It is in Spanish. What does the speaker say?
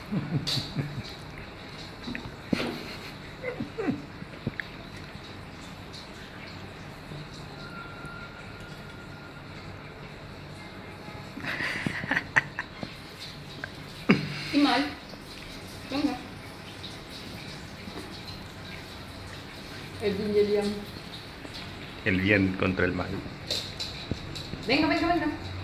Y mal. Venga. El yin y el yang. El bien contra el mal. Venga, venga, venga.